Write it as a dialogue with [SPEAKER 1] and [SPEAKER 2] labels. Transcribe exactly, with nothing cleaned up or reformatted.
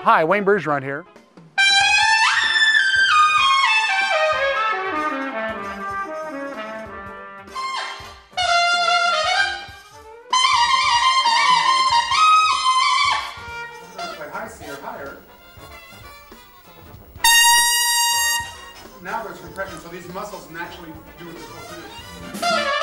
[SPEAKER 1] Hi, Wayne Bergeron here. Play high C or higher. Now there's compression, so these muscles naturally do what they're supposed to do.